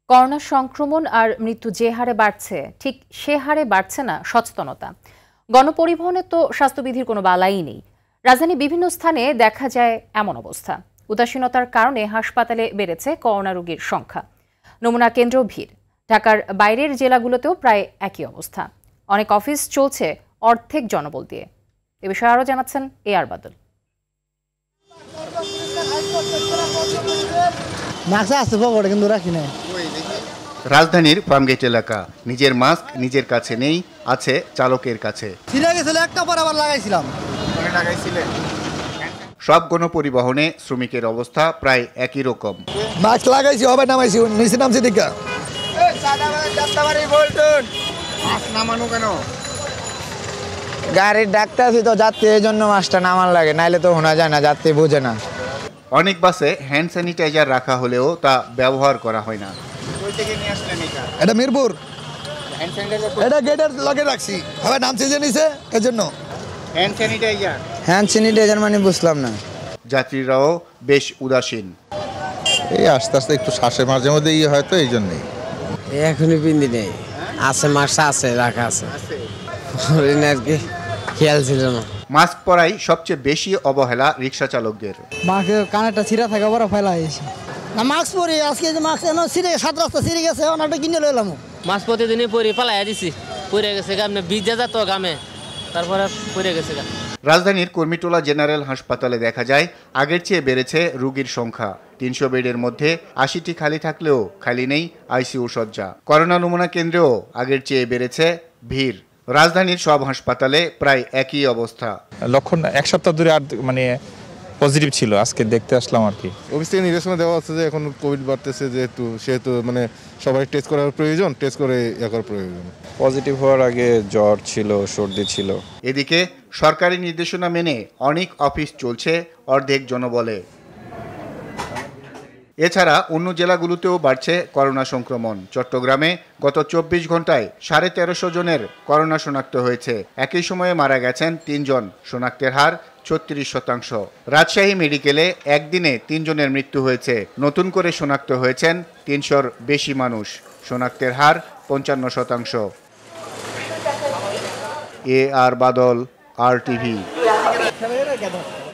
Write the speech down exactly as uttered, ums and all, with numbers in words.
Corona সংক্রমণ আর মৃত্যু যে হারে বাড়ছে ঠিক সে হারে বাড়ছে না সচেতনতা। গণপরিবহনে তো স্বাস্থ্যবিধির কোনো বালাই নেই। রাজধানী বিভিন্ন স্থানে দেখা যায় এমন অবস্থা। উদাসীনতার কারণে হাসপাতালে বেড়েছে করোনা রোগীর সংখ্যা। নমুনা কেন্দ্র ভিড়। ঢাকার বাইরের জেলাগুলোতেও প্রায় একই অবস্থা। অনেক অফিস চলছে অর্ধেক জনবল দিয়ে। এ বিষয়ে আরও জানাচ্ছেন এ আর বাদল। রাজধানীর ফার্মগেট এলাকা। নিজের মাস্ক নিজের কাছে নেই, আছে চালকের কাছে। সব গণপরিবহনে শ্রমিকের অবস্থা প্রায় একই রকম। মাস্ক লাগাইছি হবে নামাইছি নিচে নামছি দেখা। গাড়ির ডাক্তার আছি তো যাত্রী এই জন্য মাস্কটা নামান লাগে, নাইলে তো শোনা যায় না, যাত্রী বুঝে না। অনেক বাসে হ্যান্ড স্যানিটাইজার রাখা হলেও তা ব্যবহার করা হয় না। এটা মিরপুর, এটা গেটের লগে রাখছি, হবে নামছে যে নিচে এজন্য। হ্যান্ড স্যানিটাইজার হ্যান্ড স্যানিটাইজার মানে বুঝলাম না। যাত্রীরাও বেশ উদাসীন। এই আস্তে আস্তে একটু শ্বাসের মাঝে মধ্যে ইয়ে হয়তো এই জন্যই। এখনই পিন্দি নেই, আছে মাস্ক আছে রাখা আছে আর কি, খেয়াল ছিল না। মাস্ক পরাই সবচেয়ে বেশি অবহেলা রিক্সা চালকদের। মাকে কানেরটা ছিঁড়া থাকা বড় ফেলা হয়েছে না, মাস্ক পরি আজকে যে মাস্ক এনে ছিঁড়ে সাত রাস্তা ছিঁড়ে গেছে, অনেকটা কিনে লইলাম। মাস্ক প্রতিদিনই পরি পালাই দিছি, পরে গেছে গামে ভিজে যা তো গামে, তারপরে পরে গেছে গা। রাজধানীর কর্মীটোলা জেনারেল হাসপাতালে দেখা যায় আগের চেয়ে বেড়েছে রোগীর সংখ্যা। তিনশো বেডের মধ্যে আশিটি খালি থাকলেও খালি নেই আইসিইউ শয্যা। করোনা নমুনা কেন্দ্রেও আগের চেয়ে বেড়েছে ভিড়। রাজধানীর সব হাসপাতালে প্রায় একই অবস্থা। লক্ষণ এক সপ্তাহ ধরে আর মানে পজিটিভ ছিল, আজকে দেখতে আসলাম আর কি। অফিস থেকে নির্দেশনা দেওয়া হচ্ছে যে এখন কোভিড বাড়তেছে, যেহেতু সেহেতু মানে সবাই টেস্ট করার প্রয়োজন, টেস্ট করে ইয়ে করার প্রয়োজন। পজিটিভ হওয়ার আগে জ্বর ছিল, সর্দি ছিল। এদিকে সরকারি নির্দেশনা মেনে অনেক অফিস চলছে অর্ধেক জনবলে। এছাড়া অন্য জেলাগুলোতেও বাড়ছে করোনা সংক্রমণ। চট্টগ্রামে গত চব্বিশ ঘন্টায় সাড়ে তেরোশো জনের করোনা শনাক্ত হয়েছে। একই সময়ে মারা গেছেন তিনজন, শনাক্তের হার ছত্রিশ শতাংশ। রাজশাহী মেডিকেলে একদিনে তিনজনের মৃত্যু হয়েছে। নতুন করে শনাক্ত হয়েছেন তিনশোর বেশি মানুষ, শনাক্তের হার পঞ্চান্ন শতাংশ। A R Badal, R TV.